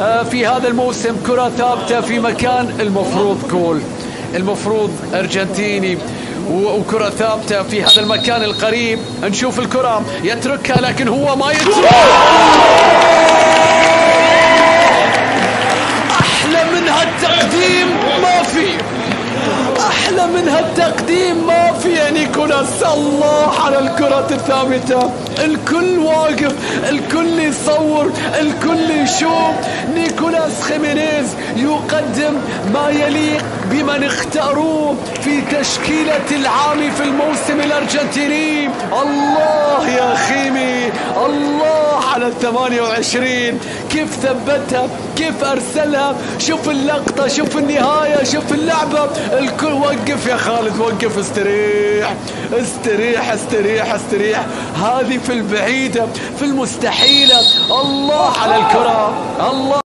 في هذا الموسم كرة ثابتة في مكان المفروض جول، المفروض أرجنتيني، وكرة ثابتة في هذا المكان القريب. نشوف الكرة يتركها لكن هو ما يترك. أحلى من هالتقديم ما في، أحلى من هالتقديم ما في يا نيكولاس. الله على الكرة الثابتة، الكل واقف، الكل يصور، الكل يشوف. نيكولاس خيمينيز يقدم ما يليق بمن اختاروه في تشكيلة العام في الموسم الأرجنتيني. الله يا خيمي، الله على 28، كيف ثبتها، كيف أرسلها. شوف اللقطة، شوف النهاية، شوف اللعبة. الكل وقف يا خالد، وقف، استريح استريح استريح استريح. هذه في البعيدة، في المستحيلة. الله على الكرة، الله.